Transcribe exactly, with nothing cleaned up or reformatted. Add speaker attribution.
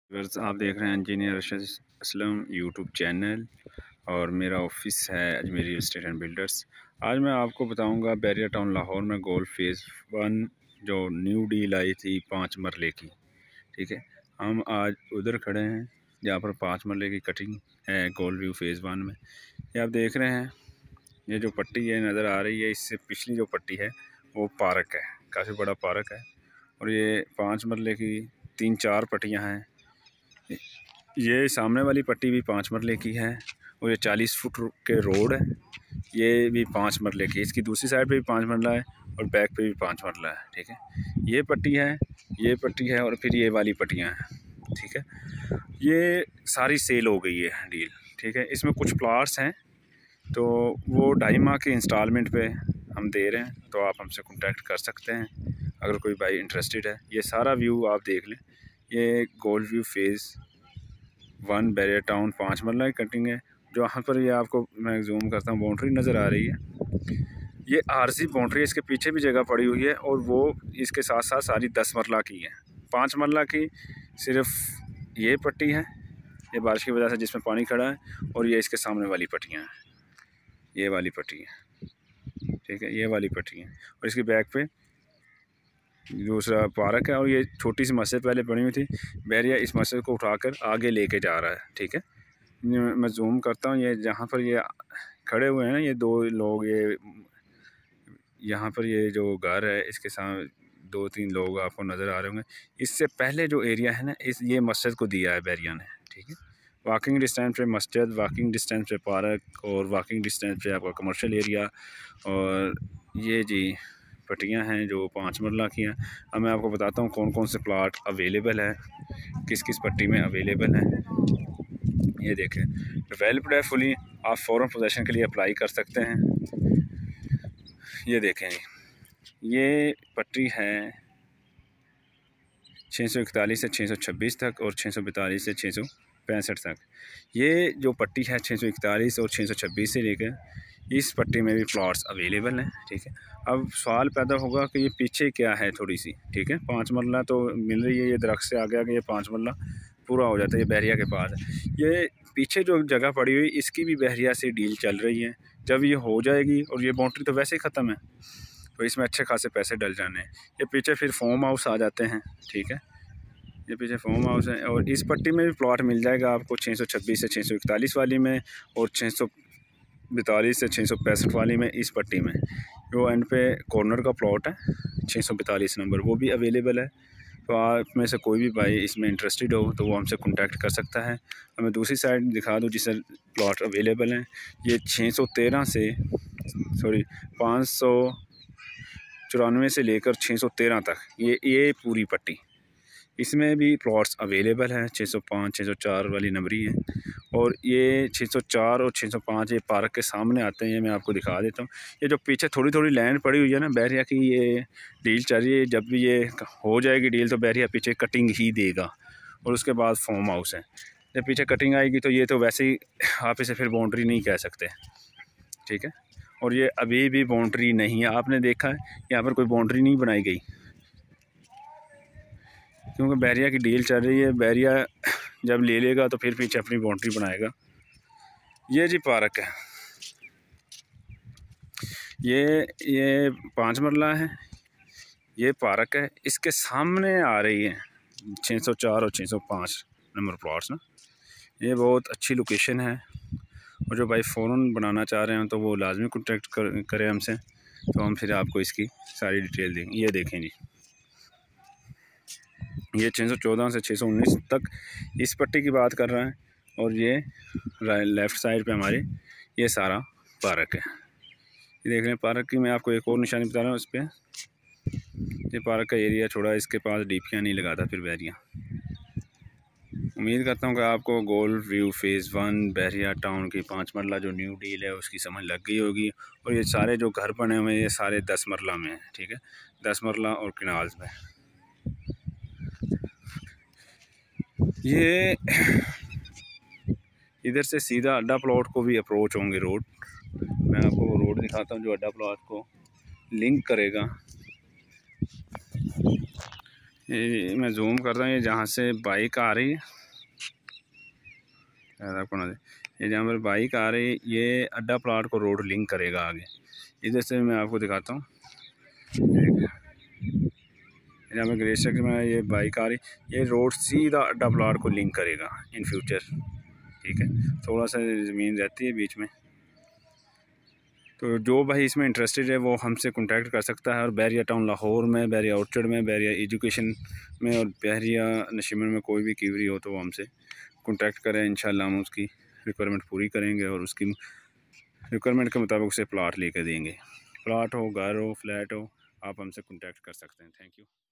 Speaker 1: Viewers, आप देख रहे हैं engineer Arshad Aslam YouTube channel और मेरा ऑफिस है Ajmer real estate and builders. आज मैं आपको बताऊंगा बैरिया टाउन लाहौर में गोल्ड फेज़ वन जो न्यू डील आई थी पाँच मरले की। ठीक है, हम आज उधर खड़े हैं जहाँ पर पाँच मरले की कटिंग है गोल्ड व्यू फेज़ वन में। ये आप देख रहे हैं, ये जो पट्टी है नज़र आ रही है, इससे पिछली जो पट्टी है वो पार्क है, काफ़ी बड़ा पार्क है। और ये पाँच मरले की तीन चार पट्टियाँ हैं। ये सामने वाली पट्टी भी पाँच मरले की है और ये चालीस फुट के रोड है। ये भी पाँच मरले की, इसकी दूसरी साइड पे भी पाँच मरला है और बैक पे भी पाँच मरला है। ठीक है, ये पट्टी है, ये पट्टी है और फिर ये वाली पट्टियाँ हैं। ठीक है, ये सारी सेल हो गई है डील। ठीक है, इसमें कुछ प्लाट्स हैं तो वो ढाई माह के इंस्टॉलमेंट पे हम दे रहे हैं, तो आप हमसे कांटेक्ट कर सकते हैं अगर कोई भाई इंटरेस्टेड है। ये सारा व्यू आप देख लें, ये gold view phase one Bahria town पाँच मरला की कटिंग है। जो यहाँ पर ये आपको मैं जूम करता हूँ बाउंड्री नज़र आ रही है, ये आरसी बाउंड्री है। इसके पीछे भी जगह पड़ी हुई है और वो इसके साथ साथ सारी दस मरला की है। पाँच मरला की सिर्फ ये पट्टी है, ये बारिश की वजह से जिसमें पानी खड़ा है, और ये इसके सामने वाली पट्टियाँ हैं, ये वाली पट्टी है। ठीक है, ये वाली पट्टी है और इसकी बैक पे दूसरा पार्क है। और ये छोटी सी मस्जिद पहले बनी हुई थी, बैरिया इस मस्जिद को उठाकर आगे लेके जा रहा है। ठीक है, मैं जूम करता हूँ, ये जहाँ पर ये खड़े हुए हैं ना ये दो लोग, ये यहाँ पर ये जो घर है इसके सामने दो तीन लोग आपको नज़र आ रहे होंगे। इससे पहले जो एरिया है ना, इस ये मस्जिद को दिया है बैरिया ने। ठीक है, वॉकिंग डिस्टेंस पे मस्जिद, वॉकिंग डिस्टेंस पे पार्क और वॉकिंग डिस्टेंस पे आपका कमर्शियल एरिया। और ये जी पट्टियाँ हैं जो पाँच मरला की हैं। अब मैं आपको बताता हूँ कौन कौन से प्लाट अवेलेबल है, किस किस पट्टी में अवेलेबल है। ये देखें, डेवलप्ड है फुली, आप फ़ौरन पोजेसन के लिए अप्लाई कर सकते हैं। ये देखें, ये पट्टी है छः सौ इकतालीस से छः सौ छब्बीस तक और छः सौ बैतालीस से छः सौ पैंसठ तक। ये जो पट्टी है छः सौ इकतालीस और छः सौ छब्बीस से लेकर इस पट्टी में भी प्लॉट्स अवेलेबल हैं। ठीक है, अब सवाल पैदा होगा कि ये पीछे क्या है थोड़ी सी। ठीक है, पाँच मरला तो मिल रही है, ये दरख्त से आगे आगे ये पाँच मरला पूरा हो जाता है, ये बहरिया के पास है। ये पीछे जो जगह पड़ी हुई इसकी भी बहरिया से डील चल रही है। जब ये हो जाएगी, और ये बाउंड्री तो वैसे ही ख़त्म है, तो इसमें अच्छे खासे पैसे डल जाने हैं। ये पीछे फिर फार्म हाउस आ जाते हैं। ठीक है, ये पीछे फार्म हाउस है और इस पट्टी में भी प्लॉट मिल जाएगा आपको छः सौ छब्बीस से छः सौ इकतालीस वाली में और छः सौ बैतालीस से छः सौ पैंसठ वाली में। इस पट्टी में जो एंड पे कॉर्नर का प्लॉट है छः सौ बैतालीस नंबर, वो भी अवेलेबल है। तो आप में से कोई भी भाई इसमें इंटरेस्टेड हो तो वो हमसे कांटेक्ट कर सकता है। हमें दूसरी साइड दिखा दूँ जिससे प्लॉट अवेलेबल हैं। ये छः सौ तेरह से सॉरी पाँच सौ चौरानवे से लेकर छः सौ तेरह तक ये ये पूरी पट्टी, इसमें भी प्लॉट्स अवेलेबल हैं। छः सौ पाँच छः सौ चार वाली नंबरी है और ये छः सौ चार और छः सौ पाँच ये पार्क के सामने आते हैं। ये मैं आपको दिखा देता हूँ। ये जो पीछे थोड़ी थोड़ी लैंड पड़ी हुई है ना बैरिया की, ये डील चल रही है। जब भी ये हो जाएगी डील तो बैरिया पीछे कटिंग ही देगा और उसके बाद फार्म हाउस है। जब पीछे कटिंग आएगी तो ये तो वैसे ही आप इसे फिर बाउंड्री नहीं कह सकते। ठीक है, और ये अभी भी बाउंड्री नहीं है। आपने देखा है यहाँ पर कोई बाउंड्री नहीं बनाई गई क्योंकि बैरिया की डील चल रही है। बैरिया जब ले लेगा तो फिर पीछे अपनी बाउंड्री बनाएगा। ये जी पार्क है, ये ये पाँच मरला है, ये पार्क है। इसके सामने आ रही है छः सौ चार और छः सौ पाँच नंबर प्लॉट्स ना। ये बहुत अच्छी लोकेशन है और जो भाई फ़ौरन बनाना चाह रहे हैं तो वो लाजमी कॉन्टेक्ट कर, करें हमसे, तो हम फिर आपको इसकी सारी डिटेल देंगे। ये देखें जी, ये छः सौ चौदह से छः सौ उन्नीस तक इस पट्टी की बात कर रहा है। और ये लेफ़्ट साइड पे हमारे ये सारा पार्क है। ये देख रहे हैं पार्क की, मैं आपको एक और निशानी बता रहा हूँ उस पर। ये पार्क का एरिया छोड़ा, इसके पास डीपियाँ नहीं लगाता फिर बैरिया। उम्मीद करता हूँ कि आपको gold view phase one Bahria town की पाँच मरला जो न्यू डील है उसकी समझ लग गई होगी। और ये सारे जो घर बने हुए हैं ये सारे दस मरला में हैं। ठीक है, दस मरला और किनाल्स में। ये इधर से सीधा अड्डा प्लॉट को भी अप्रोच होंगे रोड। मैं आपको वो रोड दिखाता हूँ जो अड्डा प्लॉट को लिंक करेगा। ये मैं जूम करता हूँ, ये जहाँ से बाइक आ रही है, आपको ना ये जहाँ पर बाइक आ रही है, ये अड्डा प्लाट को रोड लिंक करेगा आगे। इधर से मैं आपको दिखाता हूँ, जहाँ पर ग्रे सेक्टर में ये बाइक आ रही, ये रोड सीधा अड्डा प्लाट को लिंक करेगा इन फ्यूचर। ठीक है, थोड़ा सा ज़मीन रहती है बीच में, तो जो भाई इसमें इंटरेस्टेड है वो हमसे कांटेक्ट कर सकता है। और बैरिया टाउन लाहौर में, बैरिया ऑर्चर्ड में, बैरिया एजुकेशन में और बैरिया नशीमन में कोई भी कीवरी हो तो वो हमसे कांटेक्ट करें। इंशाल्लाह हम उसकी रिक्वायरमेंट पूरी करेंगे और उसकी रिक्वायरमेंट के मुताबिक उसे प्लाट लेकर देंगे। प्लाट हो, घर हो, फ्लैट हो, आप हमसे कांटेक्ट कर सकते हैं। Thank you.